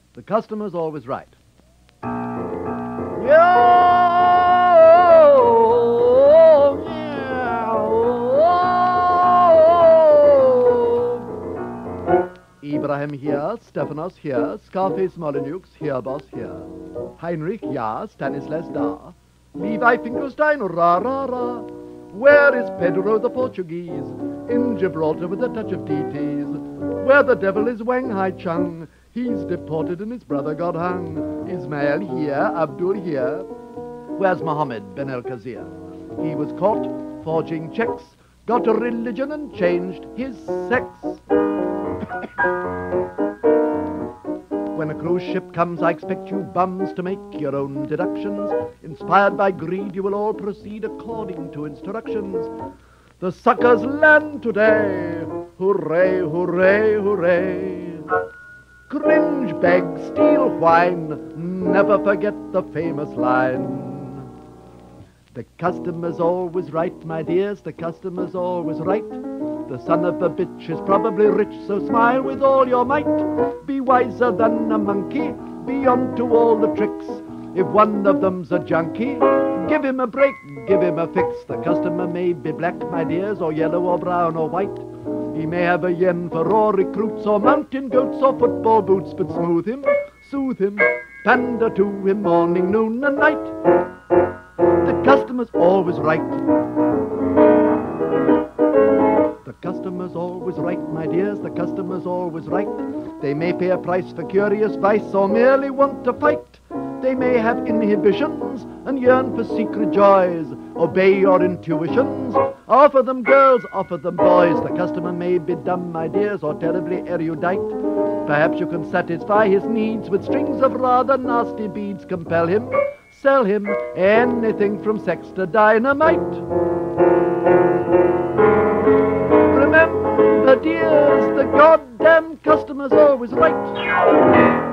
The customer's always right. Ibrahim here, Stephanos here, Scarface Molyneux here, boss here. Heinrich, ja, Stanislas da. Levi Finkelstein, ra ra ra. Where is Pedro the Portuguese? In Gibraltar with a touch of TTs. Where the devil is Wang Hai Chung? He's deported and his brother got hung. Ismail here, Abdul here. Where's Mohammed Ben El Kazir? He was caught forging checks, got a religion and changed his sex. When a cruise ship comes, I expect you bums to make your own deductions. Inspired by greed, you will all proceed according to instructions. The suckers land today. Hooray, hooray, hooray. Cringe, beg, steal, whine. Never forget the famous line. The customer's always right, my dears. The customer's always right. The son of a bitch is probably rich, so smile with all your might. Be wiser than a monkey, be on to all the tricks. If one of them's a junkie, give him a break, give him a fix. The customer may be black, my dears, or yellow or brown or white. He may have a yen for raw recruits or mountain goats or football boots, but smooth him, soothe him, pander to him morning, noon and night. The customer's always right. The customer's always right, my dears, the customer's always right. They may pay a price for curious vice or merely want to fight. They may have inhibitions and yearn for secret joys. Obey your intuitions. Offer them girls, offer them boys. The customer may be dumb, my dears, or terribly erudite. Perhaps you can satisfy his needs with strings of rather nasty beads. Compel him, sell him anything from sex to dynamite. Remember, dears, the goddamn customer's always right.